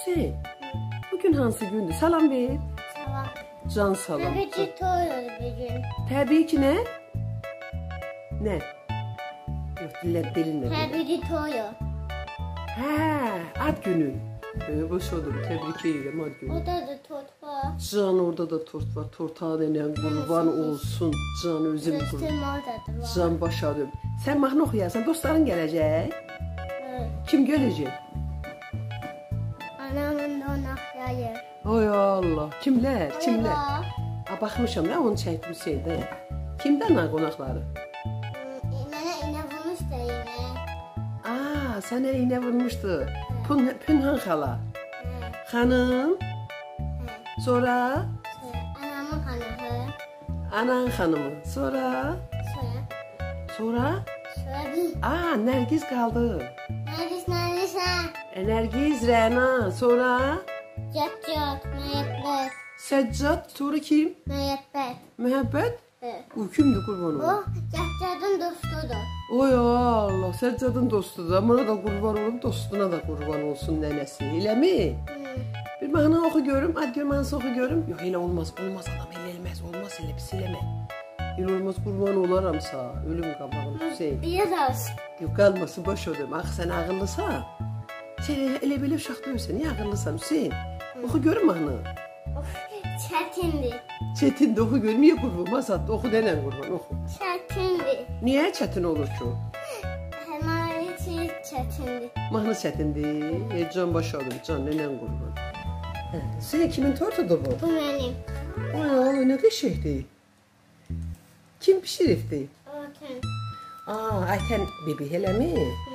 Hüseyin, bugün hansı gündür? Salam ver. Salam. Can salam. Tabii ki toyuyor bir gün. Təbii ki ne? Ne? Yok dilinle. Tabii ki toyuyor. He, ad günün. Boş oldum, tebrik ederim ad günün. Orada da tort var. Can orada da tort var. Tortağı denen kurban olsun. Can özüm kurban. Dostum orada da var. Can başadım. Sen mahnı oxuyarsan dostların gelecek. Evet. Kim gelecek? Anamın donakları. Ay Allah. Kimler? Kimler? Var. Ha, baxmışam ya onu çəkdim şeydə. Kimdən ha qonaqları? Mənə iğne vurmuş da yine. Aa, sənə iğne vurmuşdu. Pünhan xala. Evet. Xanım. Sonra Anamın hanımı. anan xanımı. Sonra Sonra bir. aa Nərgiz qaldı. Neredesin? Nərgiz, Rəna, sonra Yat. Müebbet. Səccad, sonra kim? Müebbet. Məhəbbət. Evet. O kimdir qurban Bu olum? Yatcad'ın dostudur. Oy Allah, Səccadın dostudur. Bana da qurban olum, dostuna da qurban olsun nənəsi. Eləmi? Bir mahnı oxu görüm, ad görüm, mahnısı oxu görüm. Yox, elə olmaz, olmaz adam, elə elməz, olmaz elə pis eləmə. Elə olmaz, qurban olaram sağ, ölüm qabağım Hüseyin. Biraz. Yox, qalması boş oldum. Axı sən ağıllısan. Sən elə belə uşaq deyilsən, niyə ağıllısan Hüseyin? Oxu görüm mahnı. Çetindi. Çetin de oxu görüm, niyə qurban? Masat, oxu denən qurban, oxu. Çetindi. Niyə çətin olur ki o? Hemayeti çetindi. Mahnı çətindir. Can başa alım, can nənən qurban. Hüseyin, kimin tortudur bu? Bu benim. Ay Allah, nə qəşəkdir. Kim pişiribdi? Bakın. Aa, Ayten bebi eləmi?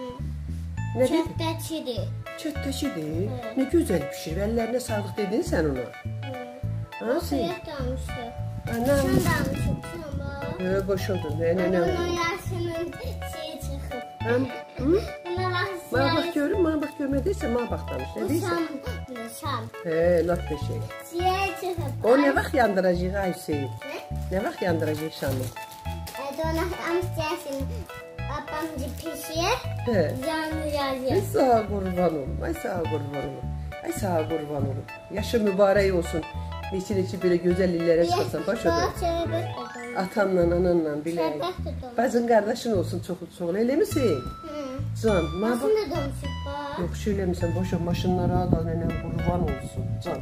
Nə dedi? Çöpteçidi. Çötdəkidir. Nə gözəl pişirib, əllərinə sağlıq dedin sən ona. Ha, sen? Suyat da almıştı. Anam. Şunu da almıştım. Şunu. Boş oldun, Bunun nənəm. yaşının şeyi çıkıp. Hı? Buna Bana bak görüm, bana bak görmediyse bana bak demiş. Ne Bu deyirsən? şam. He, laf beşik. Siyah çıkıp. O ne vaxt yandıracaq ay Hüseyin? Ne vaxt yandıracaq şamı? Donak amsterdam. Babamcı pişir. He. Yanı Ay yazıyor. sağ kurban olum, ay sağ kurban olum. Ay sağ kurban olum. Yaşı mübarek olsun. Neçə böyle güzel illere çıkasan, baş ödür. Atanla, ananla bile. Bacın kardeşin olsun çok öyle misin? Can, ma bak. Aslında domuşup bak. Yok şöyle misin? Boşa maşınlara al, nenem kurban olsun. Can.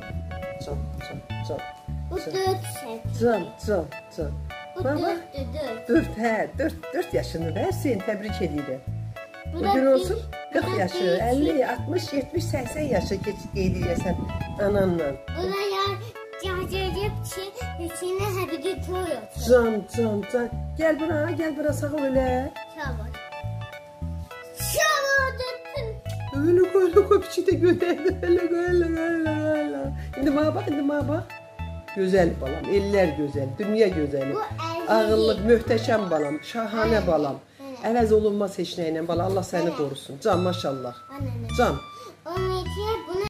Bu 4 şey. Can. Bu Bana bak. 4'tü 4. 4 yaşını da Hüseyin tebrik edirəm. Bu da Bugün bir- olsun 40 bu da yaşı, bir- 50, 60, 70, 80 yaşı gedirəsən ananla. Buna ya cacacık içine habidi toyuyor. Can. Gel bura sağ ol elə. Şabat. Şabat. Öyle koy piçi de götürdü. Öyle. İndi bana bak. Güzel balam, eller güzel, dünya güzeli. Bu Ağıllıq, möhtəşəm balam, şahane balam. Əvəz olunmaz heç nəylə bala, Allah səni qorusun. Can maşallah. Anne. Can. Onun